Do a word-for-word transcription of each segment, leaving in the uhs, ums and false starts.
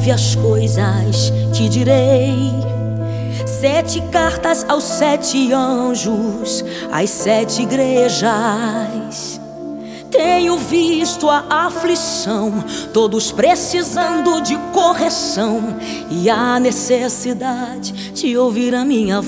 breve as coisas que direi. Sete cartas aos sete anjos, às sete igrejas. Tenho visto a aflição, todos precisando de correção, e a necessidade de ouvir a minha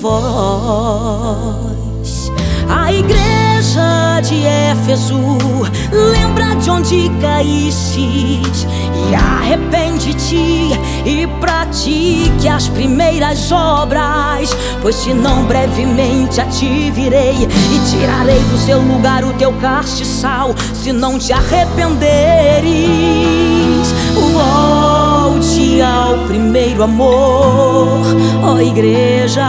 voz. A igreja de Éfeso, lembra de onde caístes e arrepende-te e pratique as primeiras obras, pois senão brevemente a ti virei e tirarei do seu lugar o teu castiçal, se não te arrependeres. Volte ao primeiro amor, ó igreja,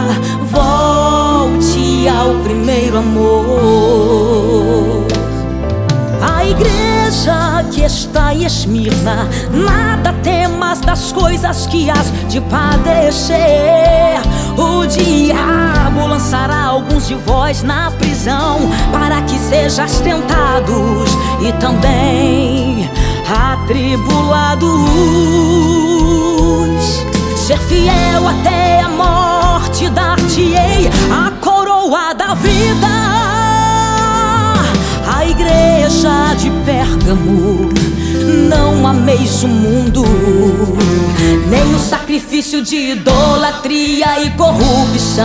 volte ao primeiro amor. A igreja que está em Esmirna, nada temas das coisas que has de padecer. O diabo lançará alguns de vós na prisão, para que sejas tentados e também atribulados. Ser fiel até a morte, dar-te-ei a coroa da vida. A igreja de Pérgamo, não ameis o mundo, nem o sacrifício de idolatria e corrupção.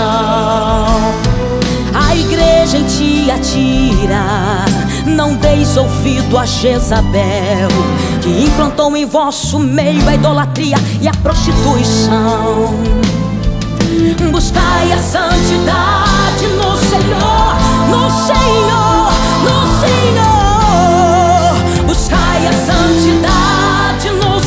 A igreja em Tiatira, não deis ouvido a Jezabel, que implantou em vosso meio a idolatria e a prostituição. Buscai a santidade no Senhor, no Senhor, no Senhor. Buscai a santidade no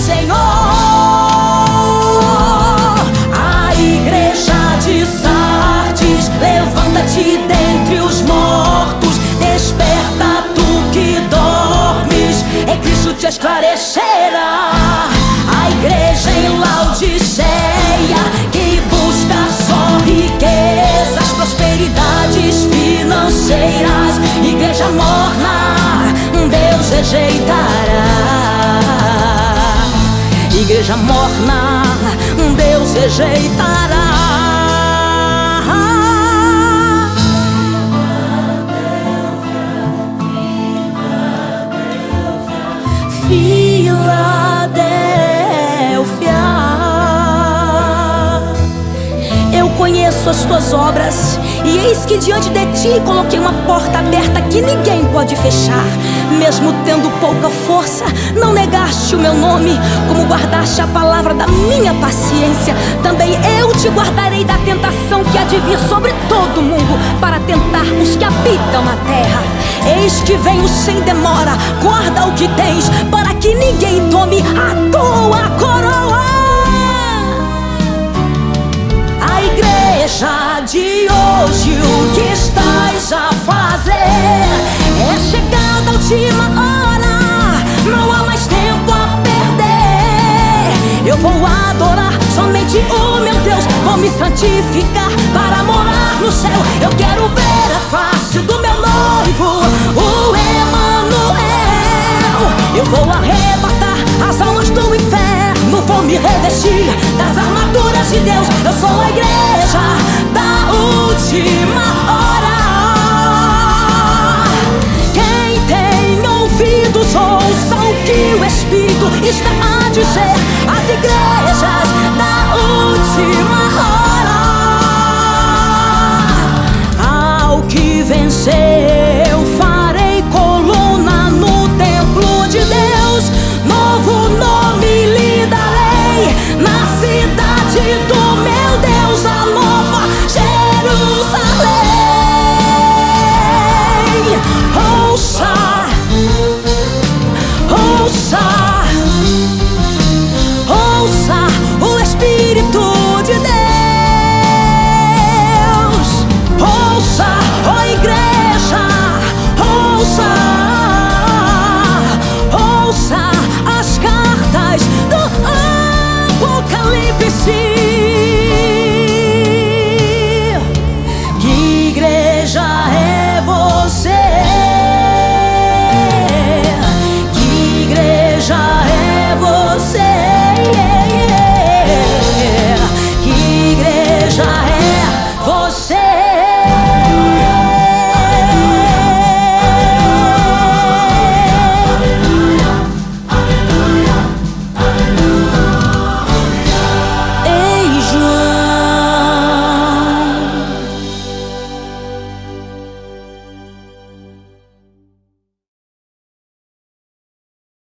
Senhor. A igreja de Sardes, levanta-te dentre os mortos, desperta tu que dormes, em Cristo te esclarecerá. A igreja em Laodiceia, que busca só riquezas, prosperidades financeiras, igreja morna, Deus rejeitará. Igreja morna, Deus rejeitará. Filadélfia, eu conheço as tuas obras, e eis que diante de ti coloquei uma porta aberta que ninguém pode fechar. Mesmo tendo pouca força, não negaste o meu nome, como guardaste a palavra da minha paciência. Também eu te guardarei da tentação que há de vir sobre todo mundo, para tentar os que habitam na terra. Eis que venho sem demora, guarda o que tens, para que ninguém tome a tua coroa. A igreja de hoje, o que estás a fazer? É chegada a última hora, não há mais tempo a perder. Eu vou adorar somente o meu Deus, vou me santificar para morar no céu. Eu quero ver a face do meu noivo, o Emanuel. Eu vou arrebatar as almas do inferno, vou me revestir das armaduras de Deus. Eu sou a igreja da última hora. Quem tem ouvidos, ouça o que o Espírito está a dizer às igrejas da última hora. Ao que vencer